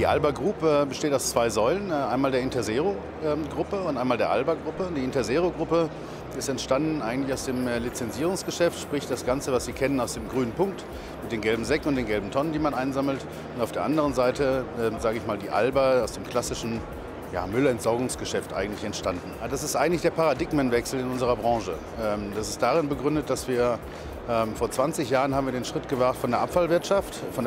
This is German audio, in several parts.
Die Alba Group besteht aus zwei Säulen, einmal der Interzero-Gruppe und einmal der Alba-Gruppe. Die Interzero-Gruppe ist entstanden eigentlich aus dem Lizenzierungsgeschäft, sprich das Ganze, was Sie kennen aus dem grünen Punkt, mit den gelben Säcken und den gelben Tonnen, die man einsammelt. Und auf der anderen Seite, sage ich mal, die Alba aus dem klassischen Müllentsorgungsgeschäft eigentlich entstanden. Das ist eigentlich der Paradigmenwechsel in unserer Branche. Das ist darin begründet, dass wir vor 20 Jahren haben wir den Schritt gewagt von der Abfallwirtschaft, von der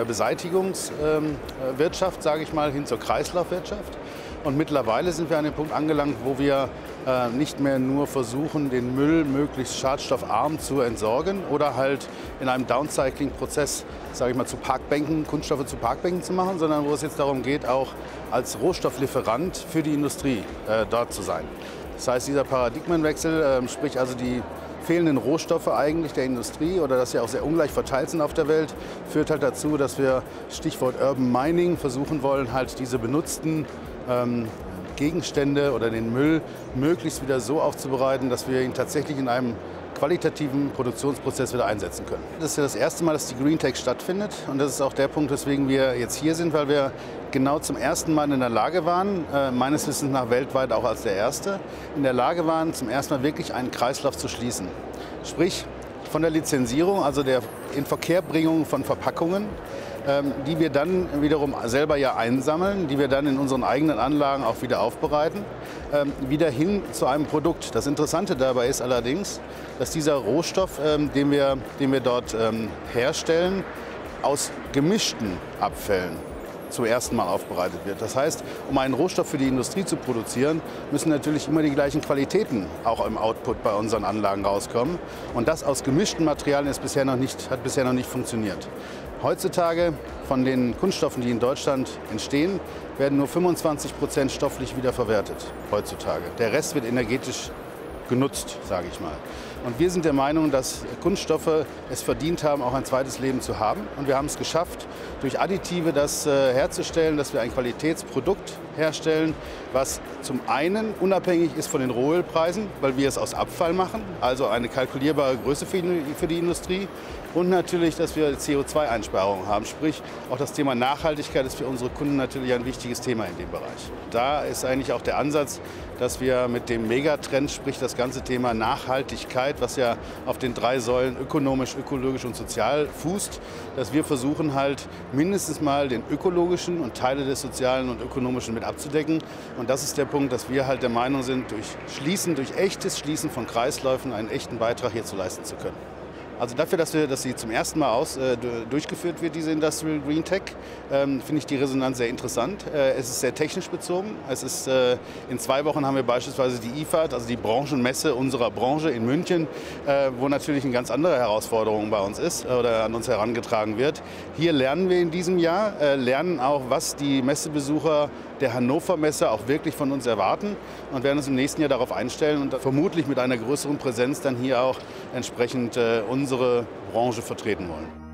Beseitigungswirtschaft, sage ich mal, hin zur Kreislaufwirtschaft. Und mittlerweile sind wir an dem Punkt angelangt, wo wir nicht mehr nur versuchen, den Müll möglichst schadstoffarm zu entsorgen oder halt in einem Downcycling-Prozess, sage ich mal, zu Parkbänken, Kunststoffe zu Parkbänken zu machen, sondern wo es jetzt darum geht, auch als Rohstofflieferant für die Industrie dort zu sein. Das heißt, dieser Paradigmenwechsel, sprich also die fehlenden Rohstoffe eigentlich der Industrie oder dass sie auch sehr ungleich verteilt sind auf der Welt, führt halt dazu, dass wir, Stichwort Urban Mining, versuchen wollen, halt diese benutzten Gegenstände oder den Müll möglichst wieder so aufzubereiten, dass wir ihn tatsächlich in einem qualitativen Produktionsprozess wieder einsetzen können. Das ist ja das erste Mal, dass die GreenTech stattfindet und das ist auch der Punkt, weswegen wir jetzt hier sind, weil wir genau zum ersten Mal in der Lage waren, meines Wissens nach weltweit auch als der Erste, in der Lage waren, zum ersten Mal wirklich einen Kreislauf zu schließen. Sprich, von der Lizenzierung, also der Inverkehrbringung von Verpackungen, die wir dann wiederum selber ja einsammeln, die wir dann in unseren eigenen Anlagen auch wieder aufbereiten, wieder hin zu einem Produkt. Das Interessante dabei ist allerdings, dass dieser Rohstoff, den wir dort herstellen, aus gemischten Abfällen zum ersten Mal aufbereitet wird. Das heißt, um einen Rohstoff für die Industrie zu produzieren, müssen natürlich immer die gleichen Qualitäten auch im Output bei unseren Anlagen rauskommen. Und das aus gemischten Materialien hat bisher noch nicht funktioniert. Heutzutage von den Kunststoffen, die in Deutschland entstehen, werden nur 25% stofflich wiederverwertet heutzutage. Der Rest wird energetisch genutzt, sage ich mal. Und wir sind der Meinung, dass Kunststoffe es verdient haben, auch ein zweites Leben zu haben. Und wir haben es geschafft, durch Additive das herzustellen, dass wir ein Qualitätsprodukt herstellen, was zum einen unabhängig ist von den Rohölpreisen, weil wir es aus Abfall machen, also eine kalkulierbare Größe für die Industrie. Und natürlich, dass wir CO2-Einsparungen haben, sprich auch das Thema Nachhaltigkeit ist für unsere Kunden natürlich ein wichtiges Thema in dem Bereich. Da ist eigentlich auch der Ansatz, dass wir mit dem Megatrend, sprich das ganze Thema Nachhaltigkeit, was ja auf den drei Säulen ökonomisch, ökologisch und sozial fußt, dass wir versuchen halt mindestens mal den ökologischen und Teile des sozialen und ökonomischen mit abzudecken. Und das ist der Punkt, dass wir halt der Meinung sind, durch echtes Schließen von Kreisläufen einen echten Beitrag hierzu leisten zu können. Also dafür, dass sie zum ersten Mal durchgeführt wird, diese Industrial GreenTech, finde ich die Resonanz sehr interessant. Es ist sehr technisch bezogen. In 2 Wochen haben wir beispielsweise die IFAD, also die Branchenmesse unserer Branche in München, wo natürlich eine ganz andere Herausforderung bei uns ist oder an uns herangetragen wird. Hier lernen wir in diesem Jahr, lernen auch, was die Messebesucher der Hannover Messe auch wirklich von uns erwarten und werden uns im nächsten Jahr darauf einstellen und vermutlich mit einer größeren Präsenz dann hier auch entsprechend unsere Branche vertreten wollen.